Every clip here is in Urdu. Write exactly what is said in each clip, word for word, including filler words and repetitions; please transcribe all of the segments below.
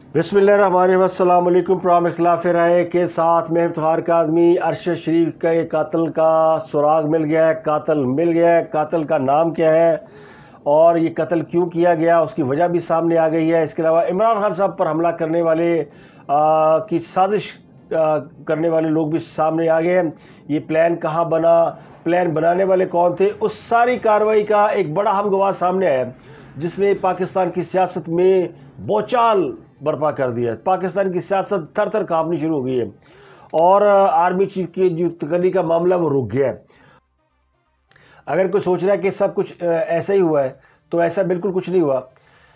बिस्मिल्लाहिर्रहमानिर्रहीम। अस्सलाम वालेकुम। प्रोग्राम इख्तिलाफ राय के साथ मैं इफ्तिखार काज़मी। अरशद शरीफ के कातिल का सुराग मिल गया है, कातिल मिल गया है। कातिल का नाम क्या है और ये कत्ल क्यों किया गया, उसकी वजह भी सामने आ गई है। इसके अलावा इमरान खान साहब पर हमला करने वाले आ, की साजिश आ, करने वाले लोग भी सामने आ गए हैं। ये प्लान कहाँ बना, प्लान बनाने वाले कौन थे, उस सारी कार्रवाई का एक बड़ा हम गवाह सामने आया जिसने पाकिस्तान की सियासत में बोचाल बर्पा कर दिया है। पाकिस्तान की सियासत थर थर कांपनी शुरू हो गई है और आर्मी चीफ की जो तकल्ली का मामला वो रुक गया है। अगर कोई सोच रहा है कि सब कुछ ऐसा ही हुआ है तो ऐसा बिल्कुल कुछ नहीं हुआ।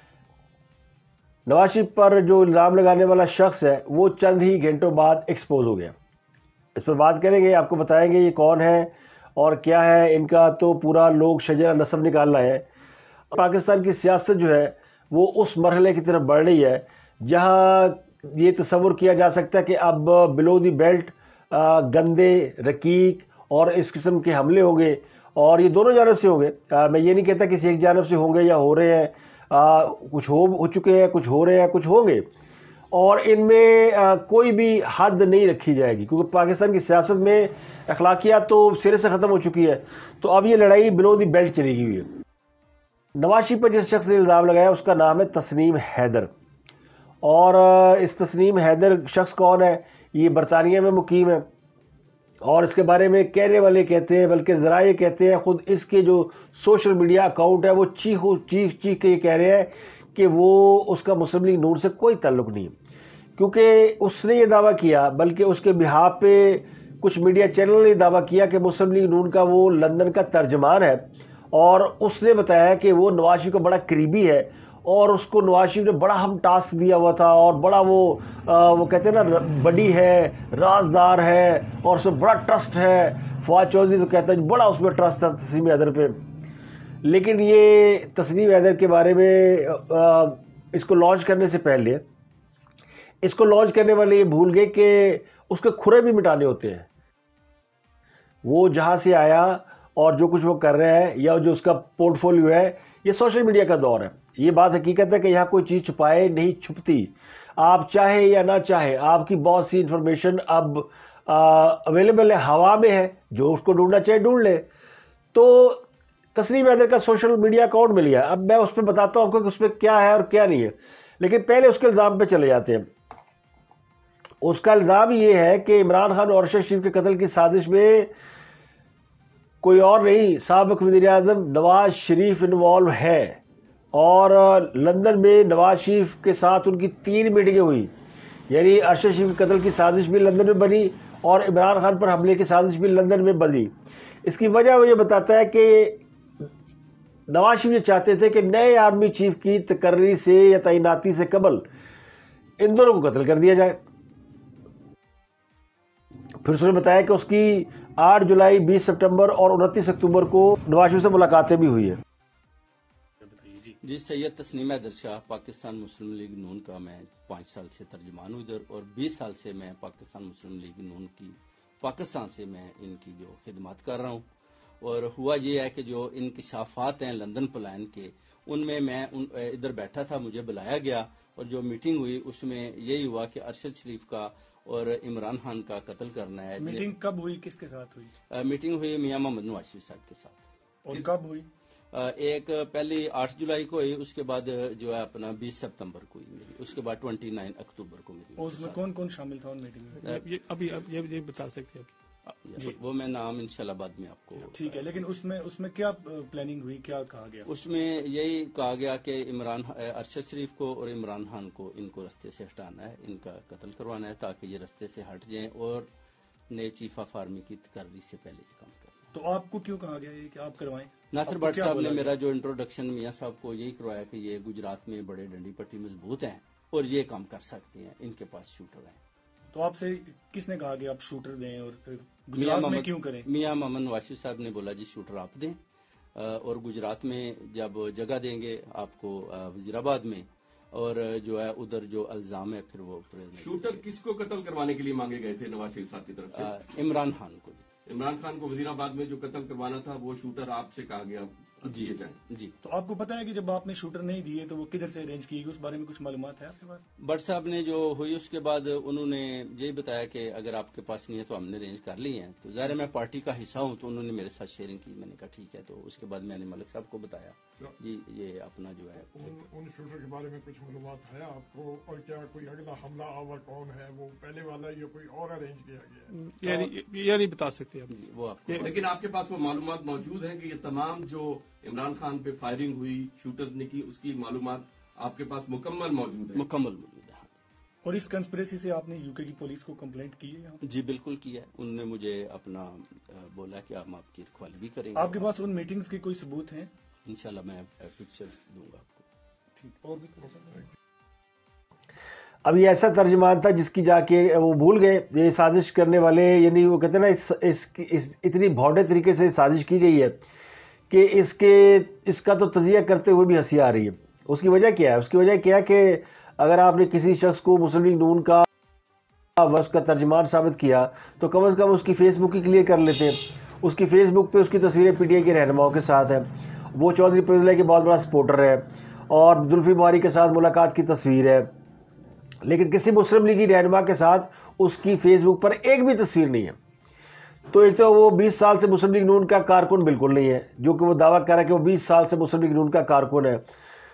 नवाज शरीफ पर जो इल्ज़ाम लगाने वाला शख्स है वो चंद ही घंटों बाद एक्सपोज हो गया। इस पर बात करेंगे, आपको बताएंगे ये कौन है और क्या है इनका तो पूरा लोग शजरा नस्ब निकालना है। पाकिस्तान की सियासत जो है वो उस मरहले की तरफ बढ़ रही है जहां ये तस्वुर किया जा सकता है कि अब बिलो दी बेल्ट गंदे रकीक और इस किस्म के हमले होंगे और ये दोनों जानब से होंगे। मैं ये नहीं कहता किसी एक जानब से होंगे या हो रहे हैं, आ, कुछ हो हो चुके हैं, कुछ हो रहे हैं, कुछ होंगे और इनमें आ, कोई भी हद नहीं रखी जाएगी क्योंकि पाकिस्तान की सियासत में अखलाकियात तो सिरे से ख़त्म हो चुकी है। तो अब ये लड़ाई बिलो दी बेल्ट चली हुई है। नवाज शरीफ पर जिस शख्स ने इल्ज़ाम लगाया उसका नाम है तस्नीम हैदर और इस तस्नीम हैदर शख्स कौन है, ये बरतानिया में मुकीम है और इसके बारे में कहने वाले कहते हैं, बल्कि ज़राए कहते हैं, ख़ुद इसके जो सोशल मीडिया अकाउंट है वो चीखो चीख चीख के ये कह रहे हैं कि वो उसका मुस्लिम लीग नून से कोई ताल्लुक़ नहीं है क्योंकि उसने ये दावा किया, बल्कि उसके बिहाफ पे कुछ मीडिया चैनल ने दावा किया कि मुस्लिम लीग नून का वो लंदन का तर्जमान है और उसने बताया कि वो नवाज शरीफ का बड़ा करीबी है और उसको नवाज शरीफ ने बड़ा हम टास्क दिया हुआ था और बड़ा वो आ, वो कहते हैं ना बड़ी है, राजदार है और उसमें बड़ा ट्रस्ट है। फवाद चौधरी तो कहता है बड़ा उसमें ट्रस्ट था तस्नीम हैदर पे। लेकिन ये तस्नीम हैदर के बारे में आ, इसको लॉन्च करने से पहले इसको लॉन्च करने वाले ये भूल गए कि उसके खुरे भी मिटाने होते हैं। वो जहाँ से आया और जो कुछ वो कर रहे हैं या जो उसका पोर्टफोलियो है, ये सोशल मीडिया का दौर है। ये बात हकीकत है कि यहाँ कोई चीज़ छुपाए नहीं छुपती। आप चाहे या ना चाहे आपकी बहुत सी इन्फॉर्मेशन अब अवेलेबल है, हवा में है, जो उसको ढूंढना चाहे ढूंढ ले। तो तस्नीम हैदर का सोशल मीडिया अकाउंट मिल गया। अब मैं उस पर बताता हूँ आपको कि उसमें क्या है और क्या नहीं है, लेकिन पहले उसके इल्ज़ाम पे चले जाते हैं। उसका इल्ज़ाम ये है कि इमरान खान और अरशद शरीफ के कत्ल की साजिश में कोई और नहीं, साबिक वज़ीर-ए-आज़म नवाज शरीफ इन्वॉल्व है और लंदन में नवाज शरीफ के साथ उनकी तीन मीटिंगें हुई। यानी अरशद शरीफ के कत्ल की साजिश भी लंदन में बनी और इमरान खान पर हमले की साजिश भी लंदन में बनी। इसकी वजह वो ये बताता है कि नवाज शरीफ ये चाहते थे कि नए आर्मी चीफ की तकर्री से या तैनाती से कबल इन दोनों को कत्ल कर दिया जाए। फिर उसने बताया कि उसकी आठ जुलाई, बीस सितंबर और उनतीस अक्टूबर को नवाज शरीफ से मुलाकातें भी हुई है। जी, सैयद तस्नीम हैदर शाह, पाकिस्तान मुस्लिम लीग नून का मैं पाँच साल से तर्जुमान हूँ इधर और बीस साल से मैं पाकिस्तान मुस्लिम लीग नून की पाकिस्तान से मैं इनकी जो खिदमत कर रहा हूँ। और हुआ ये है कि जो इंकशाफात हैं लंदन प्लान के, उनमें मैं उन इधर बैठा था, मुझे बुलाया गया और जो मीटिंग हुई उसमें यही हुआ कि अरशद शरीफ का और इमरान खान का कत्ल करना है। मीटिंग कब हुई, किसके साथ हुई? आ, मीटिंग हुई मियां मोहम्मद नवाज शरीफ साहब के साथ। और कब हुई? एक पहली आठ जुलाई को हुई, उसके बाद जो है अपना बीस सितंबर को हुई मेरी, उसके बाद ट्वेंटी नाइन अक्टूबर को मेरी। उसमें कौन कौन शामिल था उन मीटिंग में? ये अभी अब ये, ये बता सकते हैं? वो मैं नाम इंशाल्लाह बाद में आपको। ठीक है, लेकिन उसमें उसमें क्या प्लानिंग हुई, क्या कहा गया? उसमें यही कहा गया कि इमरान अरशद शरीफ को और इमरान खान को इनको रास्ते से हटाना है, इनका कत्ल करवाना है ताकि ये रास्ते से हट जाएं और नए चीफ ऑफ आर्मी की तकर्री से पहले काम करना। तो आपको क्यों कहा गया ये कि आप करवाएं? नासिर भट्ट साहब ने मेरा जो इंट्रोडक्शन मियाँ साहब को यही करवाया कि ये गुजरात में बड़े डंडी पट्टी मजबूत हैं और ये काम कर सकते हैं, इनके पास शूटर हैं। तो आपसे किसने कहा कि आप शूटर दें और गुजरात में क्यों करें? मियाँ मोहम्मद नवाज साहब ने बोला जी शूटर आप दें और गुजरात में जब जगह देंगे आपको वजीराबाद में और जो है उधर जो इल्जाम है फिर वो शूटर किसको कत्ल करवाने के लिए मांगे गए थे नवाज शरीफ साहब की तरफ से? इमरान खान को। इमरान खान को वजीराबाद में जो कत्ल करवाना था वो शूटर आपसे कहा गया جی جی تو آپ کو پتا ہے کہ جب آپ نے شوٹر نہیں دیے تو وہ کدھر سے ارینج کی گئی، اس بارے میں کچھ معلومات ہے آپ کے پاس؟ بٹ صاحب نے جو ہوئی اس کے بعد انہوں نے یہی بتایا کہ اگر آپ کے پاس نہیں ہے تو ہم نے ارینج کر لی ہیں، تو ظاہر میں پارٹی کا حصہ ہوں تو انہوں نے میرے ساتھ شیئرنگ کی، میں نے کہا ٹھیک ہے، تو اس کے بعد میں نے ملک صاحب کو بتایا جی یہ اپنا جو ہے ان شوٹر کے بارے میں کچھ معلومات ہے آپ کو، اور کیا کوئی اگلا حملہ آور کون ہے، وہ پہلے والا یا کوئی اور ارینج کیا گیا ہے؟ یہ نہیں بتا سکتے اب وہ آپ کو، لیکن آپ کے پاس وہ معلومات موجود ہیں کہ یہ تمام جو عمران خان پہ فائرنگ ہوئی شوٹرز نے کی، اس کی معلومات آپ کے پاس مکمل موجود ہے؟ مکمل موجود ہے۔ اور اس کنسپریسی سے آپ نے یو کے کی پولیس کو کمپلینٹ کی ہے؟ جی بالکل کیا ہے، انہوں نے مجھے اپنا بولا کہ ہم آپ کی رکھوالی بھی کریں گے۔ آپ کے پاس ان میٹنگز کے کوئی ثبوت ہیں؟ انشاءاللہ میں پکچر دوں گا آپ کو۔ ٹھیک، اور بھی اب یہ ایسا ترجمان تھا جس کی جا کے وہ بھول گئے، یہ سازش کرنے والے، یعنی وہ کہتے ہیں نا اس اس, اس اتنی بھوڑے طریقے سے سازش کی گئی ہے کہ اس کے اس کا تو تجزیہ کرتے ہوئے بھی ہنسی آ رہی ہے۔ اس کی وجہ کیا ہے؟ اس کی وجہ کیا ہے کہ اگر آپ نے کسی شخص کو مسلم لیگ نون کا اس کا ترجمان ثابت کیا تو کم از کم اس کی فیس بک ہی کلیئر کر لیتے ہیں۔ اس کی فیس بک پہ اس کی تصویریں پی ٹی آئی کے رہنماؤں کے ساتھ ہیں، وہ چودھری پرویز اللہ کے بہت بڑا سپورٹر ہے، اور زلفی بخاری کے ساتھ ملاقات کی تصویر ہے، لیکن کسی مسلم لیگی رہنما کے ساتھ اس کی فیس بک پر ایک بھی تصویر نہیں ہے۔ تو ایک تو وہ بیس سال سے مسلم لیگ نون کا کارکن بالکل نہیں ہے، جو کہ وہ دعویٰ کر رہا ہے کہ وہ بیس سال سے مسلم لیگ نون کا کارکن ہے۔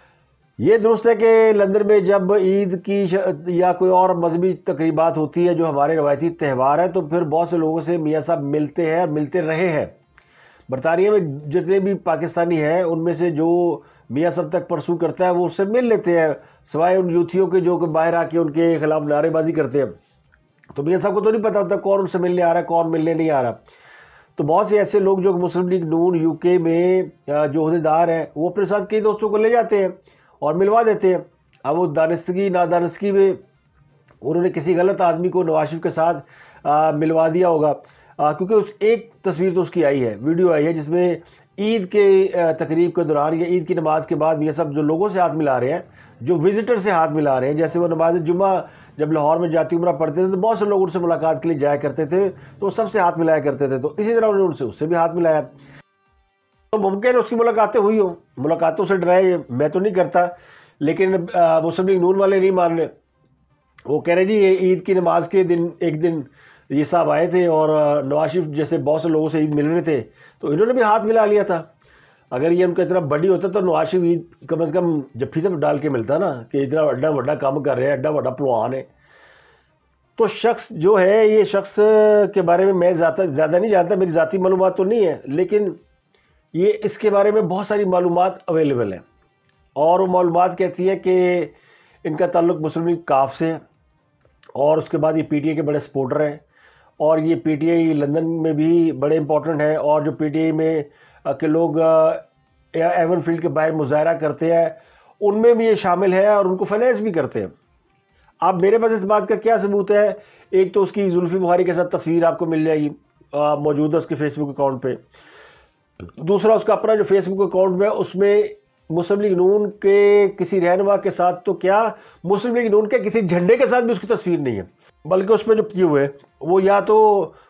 یہ درست ہے کہ لندن میں جب عید کی یا کوئی اور مذہبی تقریبات ہوتی ہے جو ہمارے روایتی تہوار ہیں، تو پھر بہت سے لوگوں سے میاں صاحب ملتے ہیں اور ملتے رہے ہیں۔ برطانیہ میں جتنے بھی پاکستانی ہیں ان میں سے جو میاں صاحب تک پرسو کرتا ہے وہ اس سے مل لیتے ہیں، سوائے ان یوتھیوں کے جو کہ باہر آ کے ان کے خلاف نعرے بازی کرتے ہیں۔ تو میاں صاحب کو تو نہیں پتہ ہوتا کون ان سے ملنے آ رہا ہے کون ملنے نہیں آ رہا۔ تو بہت سے ایسے لوگ جو مسلم لیگ نون یو کے میں جو عہدیدار ہیں وہ اپنے ساتھ کئی دوستوں کو لے جاتے ہیں اور ملوا دیتے ہیں۔ اب وہ دانستگی نادانستگی میں انہوں نے کسی غلط آدمی کو نواز شریف کے ساتھ ملوا دیا ہوگا، کیونکہ اس ایک تصویر تو اس کی آئی ہے، ویڈیو آئی ہے جس میں عید کے تقریب کے دوران یا عید کی نماز کے بعد یہ سب جو لوگوں سے ہاتھ ملا رہے ہیں، جو وزٹر سے ہاتھ ملا رہے ہیں، جیسے وہ نماز جمعہ جب لاہور میں جاتی عمرہ پڑھتے تھے تو بہت سے لوگ ان سے ملاقات کے لیے جایا کرتے تھے، تو وہ سب سے ہاتھ ملایا کرتے تھے، تو اسی طرح انہوں نے ان سے اس سے بھی ہاتھ ملایا۔ تو ممکن اس کی ملاقاتیں ہوئی ہوں، ملاقاتوں سے ڈرائے میں تو نہیں کرتا، لیکن مسلم لیگ نون والے نہیں مان رہے، وہ کہہ رہے جی یہ عید کی نماز کے دن ایک دن یہ صاحب آئے تھے اور نواز شریف جیسے بہت سے لوگوں سے عید مل رہے تھے تو انہوں نے بھی ہاتھ ملا لیا تھا۔ اگر یہ ان کا اتنا بڑی ہوتا تو نواز شریف عید کم از کم جفی سے ڈال کے ملتا نا کہ اتنا اڈا بڑا کام کر رہے ہیں، اڈا بڑا پلوان ہے۔ تو شخص جو ہے یہ شخص کے بارے میں میں زیادہ زیادہ نہیں جانتا، میری ذاتی معلومات تو نہیں ہے، لیکن یہ اس کے بارے میں بہت ساری معلومات اویلیبل ہیں، اور وہ معلومات کہتی ہیں کہ ان کا تعلق مسلم لیگ کاف سے ہے، اور اس کے بعد یہ پی ٹی آئی کے بڑے سپورٹر ہیں، اور یہ پی ٹی آئی لندن میں بھی بڑے امپورٹنٹ ہیں، اور جو پی ٹی آئی میں کے لوگ ایون فیلڈ کے باہر مظاہرہ کرتے ہیں ان میں بھی یہ شامل ہے اور ان کو فائنینس بھی کرتے ہیں۔ اب میرے پاس اس بات کا کیا ثبوت ہے؟ ایک تو اس کی زلفی بخاری کے ساتھ تصویر آپ کو مل جائے گی موجود ہے اس کے فیس بک اکاؤنٹ پہ، دوسرا اس کا اپنا جو فیس بک اکاؤنٹ میں اس میں مسلم لیگ نون کے کسی رہنما کے ساتھ تو کیا مسلم لیگ نون کے کسی جھنڈے کے ساتھ بھی اس کی تصویر نہیں ہے، بلکہ اس میں جو کیے ہوئے وہ یا تو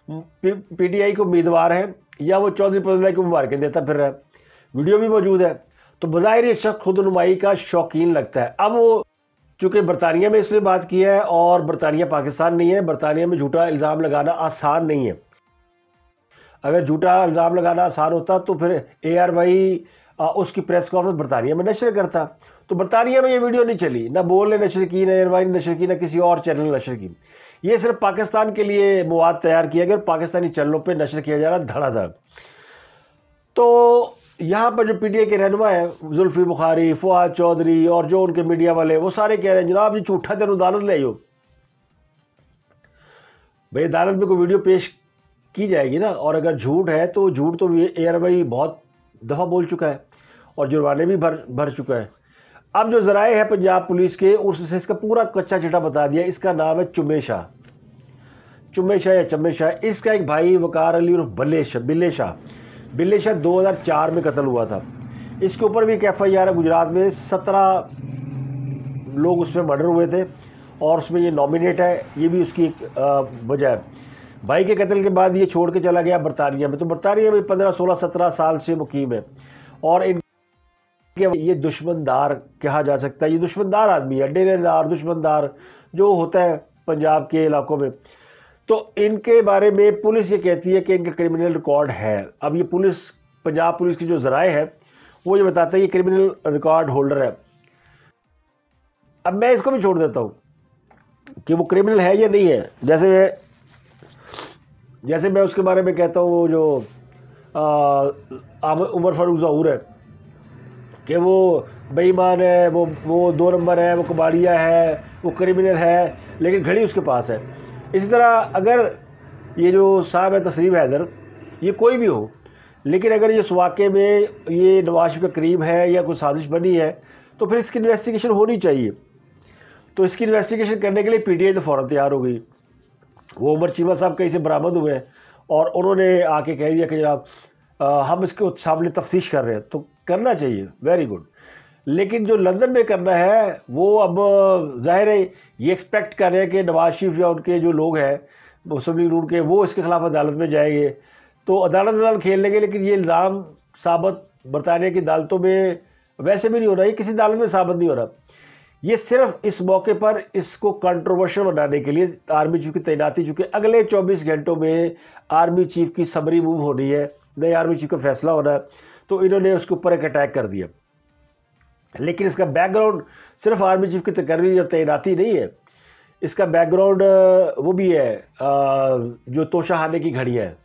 پی ٹی آئی کو امیدوار ہیں یا وہ چودھری پرویز اللہ کو مبارکیں دیتا پھر رہا ہے، ویڈیو بھی موجود ہے۔ تو بظاہر یہ شخص خود نمائی کا شوقین لگتا ہے۔ اب وہ چونکہ برطانیہ میں اس نے بات کی ہے اور برطانیہ پاکستان نہیں ہے، برطانیہ میں جھوٹا الزام لگانا آسان نہیں ہے۔ اگر جھوٹا الزام لگانا آسان ہوتا تو پھر اے آر وائی اس کی پریس کانفرنس برطانیہ میں نشر کرتا، تو برطانیہ میں یہ ویڈیو نہیں چلی، نہ بول نے نشر کی، نہ اے آر وائی نے نشر کی، نہ کسی اور چینل نے نشر کی۔ یہ صرف پاکستان کے لیے مواد تیار کیا گیا، پاکستانی چینلوں پہ نشر کیا جا رہا دھڑا دھڑ۔ تو یہاں پر جو پی ٹی آئی کے رہنما ہیں زلفی بخاری، فواد چودھری اور جو ان کے میڈیا والے، وہ سارے کہہ رہے ہیں جناب یہ جھوٹا تین عدالت لے آئیو۔ بھئی عدالت میں کوئی ویڈیو پیش کی جائے گی نا، اور اگر جھوٹ ہے تو جھوٹ تو اے آر وائی بہت دفعہ بول چکا ہے اور جرمانے بھی بھر بھر چکا ہے۔ اب جو ذرائع ہے پنجاب پولیس کے اس سے اس کا پورا کچا چٹا بتا دیا۔ اس کا نام ہے چمے شاہ، چمے شاہ یا چمے شاہ۔ اس کا ایک بھائی وقار علی اور بلے شاہ بلے شاہ بلے شاہ دو ہزار چار میں قتل ہوا تھا۔ اس کے اوپر بھی ایک ایف آئی آر ہے گجرات میں، سترہ لوگ اس میں مرڈر ہوئے تھے اور اس میں یہ نامینیٹ ہے، یہ بھی اس کی ایک وجہ ہے۔ بھائی کے قتل کے بعد یہ چھوڑ کے چلا گیا برطانیہ میں، تو برطانیہ میں پندرہ سولہ سترہ سال سے مقیم ہے، اور ان کے یہ دشمن دار کہا جا سکتا ہے، یہ دشمن دار آدمی ہے، ڈیرے دار، دشمن دار جو ہوتا ہے پنجاب کے علاقوں میں. تو ان کے بارے میں پولیس یہ کہتی ہے کہ ان کا کرمنل ریکارڈ ہے. اب یہ پولیس، پنجاب پولیس کی جو ذرائع ہے وہ یہ بتاتا ہے یہ کرمنل ریکارڈ ہولڈر ہے. اب میں اس کو بھی چھوڑ دیتا ہوں کہ وہ کرمنل ہے یا نہیں ہے. جیسے میں جیسے میں اس کے بارے میں کہتا ہوں وہ جو عمر فاروق ظہور ہے کہ وہ بے ایمان ہے، وہ وہ دو نمبر ہے، وہ کباڑیا ہے، وہ کرمنل ہے، لیکن گھڑی اس کے پاس ہے. اسی طرح اگر یہ جو صاحب ہے تسلیم حیدر، یہ کوئی بھی ہو، لیکن اگر اس واقعے میں یہ نواز شریف کا قریب ہے یا کوئی سازش بنی ہے تو پھر اس کی انویسٹیگیشن ہونی چاہیے. تو اس کی انویسٹیگیشن کرنے کے لیے پی ٹی آئی تو فوراً تیار ہو گئی. وہ عمر چیمہ صاحب کہیں سے برآمد ہوئے ہیں اور انہوں نے آ کے کہہ دیا کہ جناب ہم اس کو سامنے تفتیش کر رہے ہیں. تو کرنا چاہیے، ویری گڈ. لیکن جو لندن میں کرنا ہے وہ اب ظاہر ہے یہ ایکسپیکٹ کر رہے ہیں کہ نواز شریف یا ان کے جو لوگ ہیں مسلم لیگ نون کے، وہ اس کے خلاف عدالت میں جائیں گے تو عدالت عدالت کھیل لیں گے. لیکن یہ الزام ثابت برطانیہ کی عدالتوں میں ویسے بھی نہیں ہو رہا، یہ کسی عدالت میں ثابت نہیں ہو رہا. یہ صرف اس موقع پر اس کو کنٹروورشل بنانے کے لیے آرمی چیف کی تعیناتی، چونکہ اگلے چوبیس گھنٹوں میں آرمی چیف کی سمری موو ہونی ہے، نئے آرمی چیف کا فیصلہ ہونا ہے، تو انہوں نے اس کے اوپر ایک اٹیک کر دیا. لیکن اس کا بیک گراؤنڈ صرف آرمی چیف کی تقرری اور تعیناتی نہیں ہے، اس کا بیک گراؤنڈ وہ بھی ہے جو توشہ خانے کی گھڑیاں ہیں.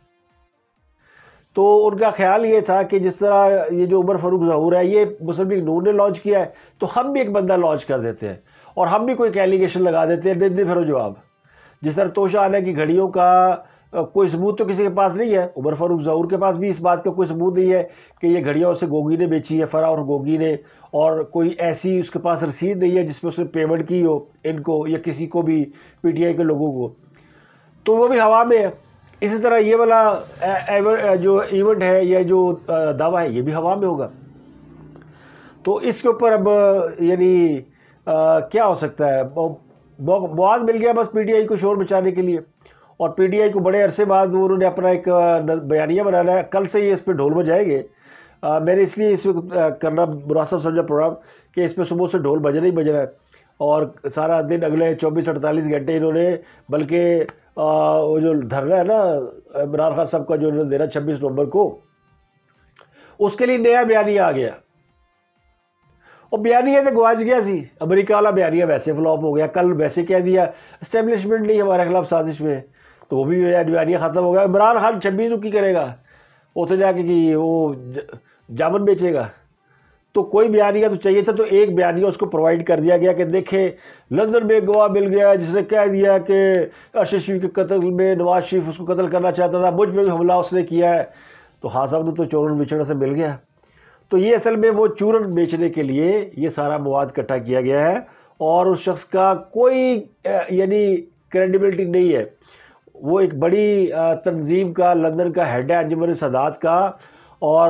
تو ان کا خیال یہ تھا کہ جس طرح یہ جو عمر فاروق ظہور ہے یہ مسلم لیگ نون نے لانچ کیا ہے تو ہم بھی ایک بندہ لانچ کر دیتے ہیں اور ہم بھی کوئی ایلیگیشن لگا دیتے ہیں، دے دے پھر جواب. جس طرح توشہ خانے کی گھڑیوں کا کوئی ثبوت تو کسی کے پاس نہیں ہے، عمر فاروق ظہور کے پاس بھی اس بات کا کوئی ثبوت نہیں ہے کہ یہ گھڑیاں اسے گوگی نے بیچی ہے، فرا اور گوگی نے، اور کوئی ایسی اس کے پاس رسید نہیں ہے جس پہ اس نے پیمنٹ کی ہو ان کو یا کسی کو بھی پی ٹی آئی کے لوگوں کو. تو وہ بھی ہوا میں ہے. اسی طرح یہ والا جو ایونٹ ہے یا جو دعویٰ ہے یہ بھی ہوا میں ہوگا. تو اس کے اوپر اب یعنی کیا ہو سکتا ہے، مواد مل گیا بس پی ٹی آئی کو شور مچانے کے لیے. اور پی ٹی آئی کو بڑے عرصے بعد انہوں نے اپنا ایک بیانیہ بنانا ہے، کل سے یہ اس پہ ڈھول بجائیں گے. میں نے اس لیے اس میں کرنا مناسب سمجھا پروگرام کہ اس پہ صبح سے ڈھول بجنا ہی بجنا ہے اور سارا دن اگلے چوبیس اڑتالیس گھنٹے انہوں نے، بلکہ وہ جو دھرنا ہے نا عمران خان صاحب کا جو انہوں نے دینا چھبیس نومبر کو، اس کے لیے نیا بیانیہ آ گیا. اور بیانیہ تو گواچ گیا سی، امریکہ والا بیانیہ ویسے فلاپ ہو گیا. کل ویسے کہہ دیا اسٹیبلشمنٹ نہیں ہمارے خلاف سازش میں، تو وہ بھی بیانیہ ختم ہو گیا. عمران خان چھبیس کو کی کرے گا، اتنے جا کے کہ وہ جامن بیچے گا. تو کوئی بیانیہ تو چاہیے تھا، تو ایک بیانیہ اس کو پرووائڈ کر دیا گیا کہ دیکھیں لندن میں گواہ مل گیا جس نے کہہ دیا کہ ارشد شریف کے قتل میں نواز شریف اس کو قتل کرنا چاہتا تھا، مجھ پہ بھی حملہ اس نے کیا ہے. تو خان صاحب نے تو چورن بچڑ سے مل گیا. تو یہ اصل میں وہ چورن بیچنے کے لیے یہ سارا مواد اکٹھا کیا گیا ہے اور اس شخص کا کوئی یعنی کریڈیبلٹی نہیں ہے. وہ ایک بڑی تنظیم کا لندن کا ہیڈ ہے، انجمن سادات کا، اور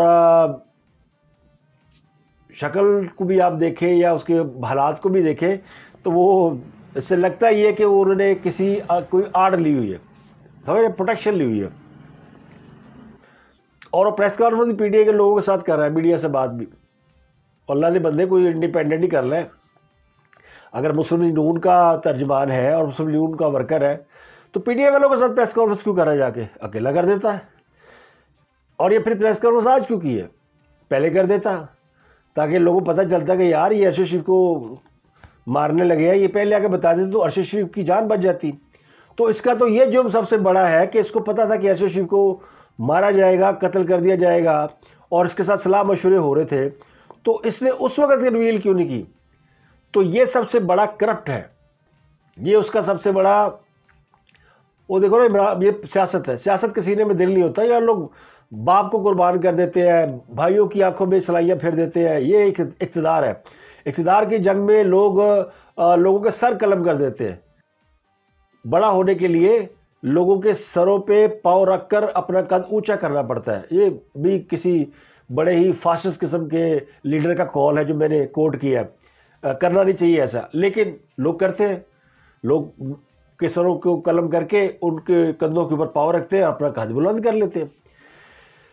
شکل کو بھی آپ دیکھیں یا اس کے حالات کو بھی دیکھیں تو وہ اس سے لگتا ہی ہے کہ انہوں نے کسی کوئی آڑ لی ہوئی ہے، سمجھے، پروٹیکشن لی ہوئی ہے. اور وہ press conference P T I کے لوگوں کے ساتھ کر رہا ہے، میڈیا سے بات بھی. اللہ نے بندے کوئی انڈیپینڈنٹ ہی کر لیں. اگر مسلم لیگ نون کا ترجمان ہے اور مسلم لیگ نون کا ورکر ہے تو پی ٹی آئی والوں کے ساتھ پریس کانفرنس کیوں کر رہا ہے، جا کے اکیلا کر دیتا ہے. اور یہ پھر پریس کانفرنس آج کیوں کی ہے، پہلے کر دیتا تاکہ لوگوں کو پتہ چلتا کہ یار یہ ارشد شریف کو مارنے لگے ہیں، یہ پہلے آ کے بتا دیتے تو ارشد شریف کی جان بچ جاتی. تو اس کا تو یہ جرم سب سے بڑا ہے کہ اس کو پتہ تھا کہ ارشد شریف کو مارا جائے گا، قتل کر دیا جائے گا، اور اس کے ساتھ صلاح مشورے ہو رہے تھے، تو اس نے اس وقت ریویل کیوں نہیں کی. تو یہ سب سے بڑا کرپٹ ہے، یہ اس کا سب سے بڑا، وہ دیکھو نا، یہ سیاست ہے، سیاست کے سینے میں دل نہیں ہوتا. یا لوگ باپ کو قربان کر دیتے ہیں، بھائیوں کی آنکھوں میں سلائیاں پھیر دیتے ہیں. یہ ایک اقتدار ہے. اقتدار کی جنگ میں لوگ لوگوں کے سر قلم کر دیتے ہیں. بڑا ہونے کے لیے لوگوں کے سروں پہ پاؤں رکھ کر اپنا قد اونچا کرنا پڑتا ہے. یہ بھی کسی بڑے ہی فاسسٹ قسم کے لیڈر کا کال ہے جو میں نے کوٹ کیا ہے. کرنا نہیں چاہیے ایسا، لیکن لوگ کرتے ہیں. لوگ کے سروں کو قلم کر کے ان کے کندھوں کے اوپر پاؤں رکھتے ہیں اور اپنا قد بلند کر لیتے ہیں.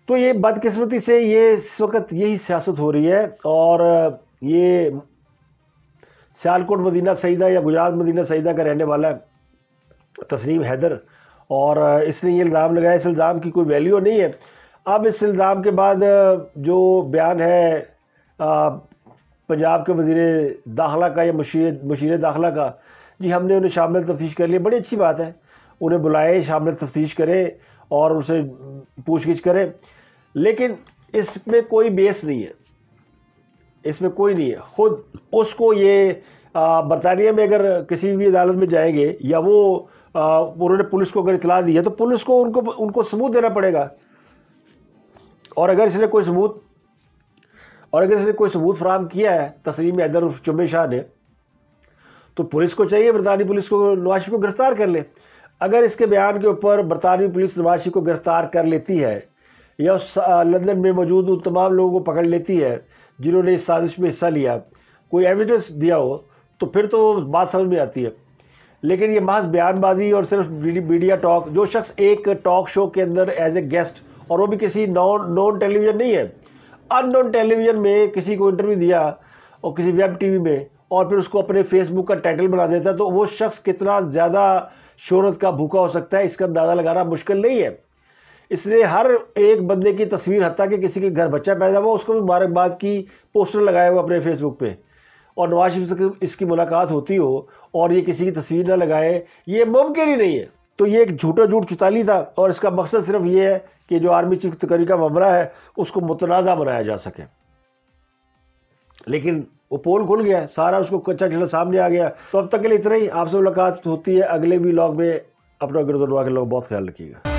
تو یہ بدقسمتی سے یہ اس وقت یہی سیاست ہو رہی ہے، اور یہ سیالکوٹ مدینہ سعیدہ یا گجرات مدینہ سعیدہ کا رہنے والا ہے تسنیم حیدر، اور اس نے یہ الزام لگایا. اس الزام کی کوئی ویلیو نہیں ہے. اب اس الزام کے بعد جو بیان ہے پنجاب کے وزیر داخلہ کا یا مشیر مشیر داخلہ کا، جی ہم نے انہیں شامل تفتیش کر لیا. بڑی اچھی بات ہے، انہیں بلائے، شامل تفتیش کریں اور ان سے پوچھ گچھ کریں، لیکن اس میں کوئی بیس نہیں ہے، اس میں کوئی نہیں ہے. خود اس کو یہ برطانیہ میں اگر کسی بھی عدالت میں جائیں گے یا وہ انہوں نے پولیس کو اگر اطلاع دی ہے تو پولیس کو ان کو ان کو ثبوت دینا پڑے گا. اور اگر اس نے کوئی ثبوت اور اگر اس نے کوئی ثبوت فراہم کیا ہے تسنیم حیدر اور چمبے شاہ نے، تو پولیس کو چاہیے برطانوی پولیس کو نواز شریف کو گرفتار کر لے. اگر اس کے بیان کے اوپر برطانوی پولیس نواز شریف کو گرفتار کر لیتی ہے یا اس لندن میں موجود ان تمام لوگوں کو پکڑ لیتی ہے جنہوں نے اس سازش میں حصہ لیا، کوئی ایویڈنس دیا ہو، تو پھر تو بات سمجھ میں آتی ہے. لیکن یہ محض بیان بازی اور صرف میڈیا ٹاک، جو شخص ایک ٹاک شو کے اندر ایز اے گیسٹ، اور وہ بھی کسی نون نون ٹیلی ویژن نہیں ہے، ان نون ٹیلی ویژن میں کسی کو انٹرویو دیا اور کسی ویب ٹی وی میں، اور پھر اس کو اپنے فیس بک کا ٹائٹل بنا دیتا ہے، تو وہ شخص کتنا زیادہ شہرت کا بھوکا ہو سکتا ہے، اس کا اندازہ لگانا مشکل نہیں ہے. اس نے ہر ایک بندے کی تصویر، حتیٰ کہ کسی کے گھر بچہ پیدا ہوا اس کو بھی مبارکباد کی پوسٹر لگائے ہوئے اپنے فیس بک پہ، اور نواز شریف سے اس کی ملاقات ہوتی ہو اور یہ کسی کی تصویر نہ لگائے، یہ ممکن ہی نہیں ہے. تو یہ ایک جھوٹا جھوٹ چتالی تھا، اور اس کا مقصد صرف یہ ہے کہ جو آرمی چیف تقرری کا معاملہ ہے اس کو متنازع بنایا جا سکے. لیکن وہ پول کھل گیا، سارا اس کو کچا چلا سامنے آ گیا. تو اب تک کے لیے اتنا ہی. آپ سے ملاقات ہوتی ہے اگلے وی لاگ میں. اپنا گرد کے لوگ بہت خیال رکھیے گا.